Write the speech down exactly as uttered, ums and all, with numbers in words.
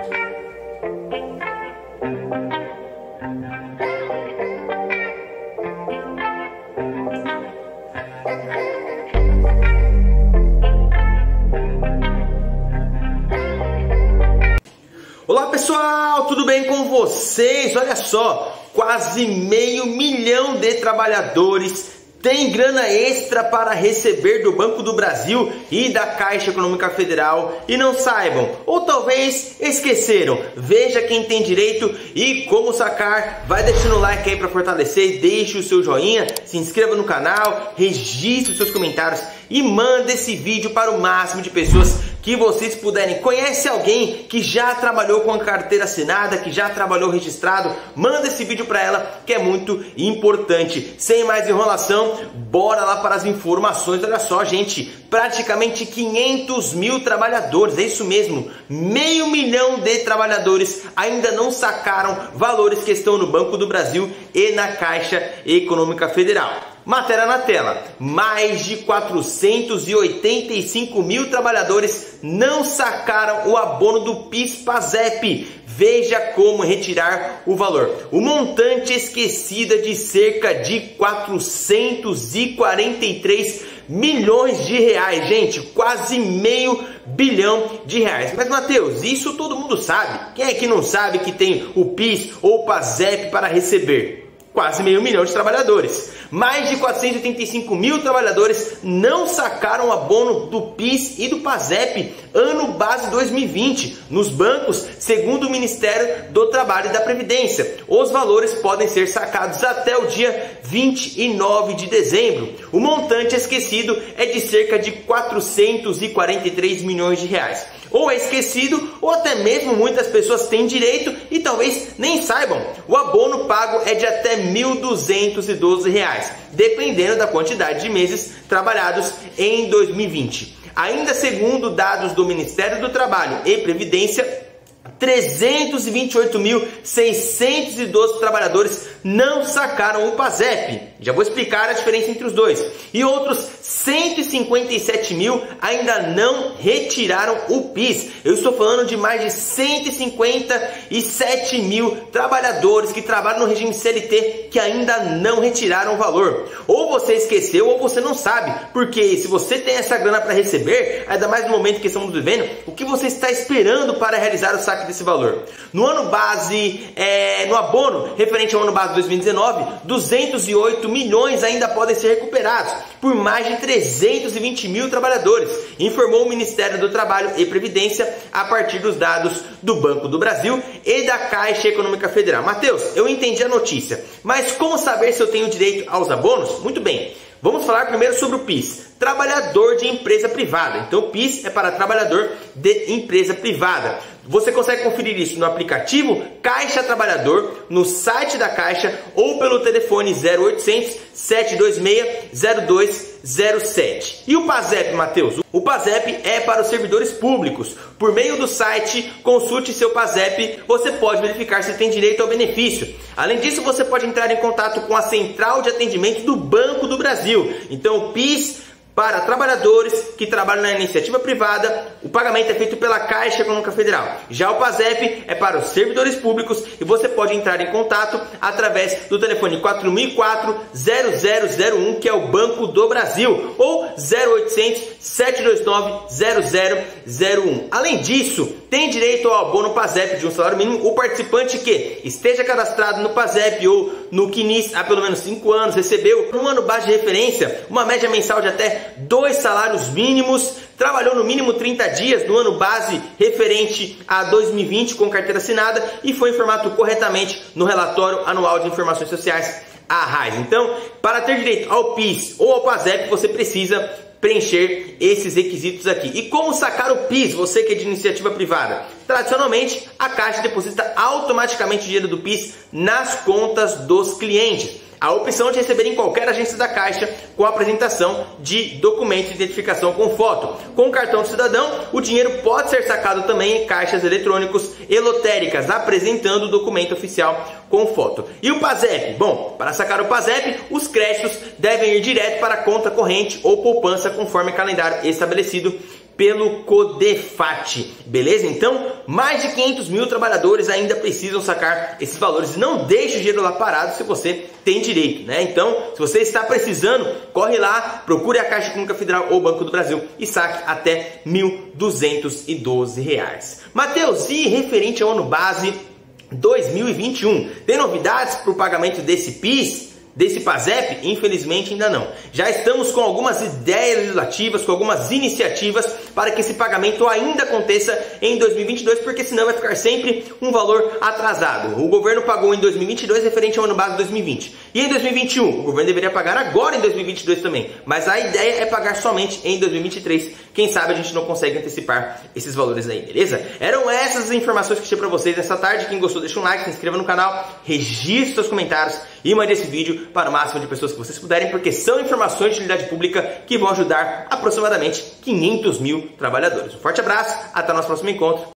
Olá pessoal, tudo bem com vocês? Olha só, quase meio milhão de trabalhadores têm grana extra para receber do Banco do Brasil e da Caixa Econômica Federal e não saibam, ou talvez esqueceram. Veja quem tem direito e como sacar. Vai deixando o like aí para fortalecer, deixe o seu joinha, se inscreva no canal, registre os seus comentários e manda esse vídeo para o máximo de pessoas que vocês puderem. Conhece alguém que já trabalhou com a carteira assinada, que já trabalhou registrado? Manda esse vídeo para ela, que é muito importante. Sem mais enrolação, bora lá para as informações. Olha só, gente, praticamente quinhentos mil trabalhadores, é isso mesmo, meio milhão de trabalhadores ainda não sacaram valores que estão no Banco do Brasil e na Caixa Econômica Federal. Matéria na tela, mais de quatrocentos e oitenta e cinco mil trabalhadores não sacaram o abono do PIS/PASEP. Veja como retirar o valor. O montante esquecido é de cerca de quatrocentos e quarenta e três milhões de reais, gente, quase meio bilhão de reais. Mas Matheus, isso todo mundo sabe. Quem é que não sabe que tem o PIS ou o PASEP para receber? Quase meio milhão de trabalhadores. Mais de quatrocentos e oitenta e cinco mil trabalhadores não sacaram o abono do PIS e do PASEP ano base dois mil e vinte nos bancos, segundo o Ministério do Trabalho e da Previdência. Os valores podem ser sacados até o dia vinte e nove de dezembro. O montante esquecido é de cerca de quatrocentos e quarenta e três milhões de reais. Ou é esquecido, ou até mesmo muitas pessoas têm direito e talvez nem saibam. O abono pago é de até mil duzentos e doze reais, dependendo da quantidade de meses trabalhados em dois mil e vinte. Ainda segundo dados do Ministério do Trabalho e Previdência, trezentos e vinte e oito mil seiscentos e doze trabalhadores não sacaram o PASEP. Já vou explicar a diferença entre os dois. E outros cento e cinquenta e sete mil ainda não retiraram o PIS. Eu estou falando de mais de cento e cinquenta e sete mil trabalhadores que trabalham no regime C L T que ainda não retiraram o valor. Ou você esqueceu ou você não sabe. Porque se você tem essa grana para receber, ainda mais no momento que estamos vivendo, o que você está esperando para realizar o saque desse valor? No ano base, é, no abono referente ao ano base dois mil e dezenove, duzentos e oito milhões ainda podem ser recuperados por mais de trezentos e vinte mil trabalhadores, informou o Ministério do Trabalho e Previdência a partir dos dados do Banco do Brasil e da Caixa Econômica Federal. Matheus, eu entendi a notícia, mas como saber se eu tenho direito aos abonos? Muito bem, vamos falar primeiro sobre o PIS. Trabalhador de empresa privada. Então o PIS é para trabalhador de empresa privada. Você consegue conferir isso no aplicativo Caixa Trabalhador, no site da Caixa ou pelo telefone zero oitocentos, sete dois seis, zero dois zero sete. E o PASEP, Matheus? O PASEP é para os servidores públicos. Por meio do site Consulte Seu PASEP, você pode verificar se tem direito ao benefício. Além disso, você pode entrar em contato com a Central de Atendimento do Banco do Brasil. Então o PIS para trabalhadores que trabalham na iniciativa privada, o pagamento é feito pela Caixa Econômica Federal. Já o PASEP é para os servidores públicos e você pode entrar em contato através do telefone quatro mil e quatro, zero zero zero um, que é o Banco do Brasil, ou zero oitocentos, sete dois nove, zero zero zero um. Além disso, tem direito ao abono PASEP de um salário mínimo o participante que esteja cadastrado no PASEP ou no CNIS há pelo menos cinco anos, recebeu no ano base de referência uma média mensal de até dois salários mínimos, trabalhou no mínimo trinta dias no ano base referente a dois mil e vinte com carteira assinada e foi informado corretamente no relatório anual de informações sociais, a RAIS. Então, para ter direito ao PIS ou ao PASEP, você precisa preencher esses requisitos aqui. E como sacar o PIS, você que é de iniciativa privada? Tradicionalmente, a Caixa deposita automaticamente o dinheiro do PIS nas contas dos clientes. A opção de receber em qualquer agência da Caixa com a apresentação de documento de identificação com foto. Com o cartão do cidadão, o dinheiro pode ser sacado também em caixas eletrônicos e lotéricas, apresentando o documento oficial com foto. E o PASEP? Bom, para sacar o PASEP, os créditos devem ir direto para a conta corrente ou poupança conforme calendário estabelecido pelo CODEFAT, beleza? Então, mais de quinhentos mil trabalhadores ainda precisam sacar esses valores. Não deixe o dinheiro lá parado se você tem direito, né? Então, se você está precisando, corre lá, procure a Caixa Econômica Federal ou Banco do Brasil e saque até mil duzentos e doze reais. Matheus, e referente ao ano base dois mil e vinte e um, tem novidades para o pagamento desse PIS? Desse PASEP? Infelizmente ainda não. Já estamos com algumas ideias legislativas, com algumas iniciativas para que esse pagamento ainda aconteça em dois mil e vinte e dois, porque senão vai ficar sempre um valor atrasado. O governo pagou em dois mil e vinte e dois referente ao ano base dois mil e vinte. E em dois mil e vinte e um, o governo deveria pagar agora em dois mil e vinte e dois também. Mas a ideia é pagar somente em dois mil e vinte e três. Quem sabe a gente não consegue antecipar esses valores aí, beleza? Eram essas as informações que eu tinha para vocês nessa tarde. Quem gostou, deixa um like, se inscreva no canal, registre seus comentários e mande esse vídeo para o máximo de pessoas que vocês puderem, porque são informações de utilidade pública que vão ajudar aproximadamente quinhentos mil trabalhadores. Um forte abraço, até o nosso próximo encontro.